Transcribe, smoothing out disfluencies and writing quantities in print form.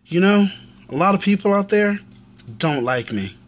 You know, a lot of people out there don't like me.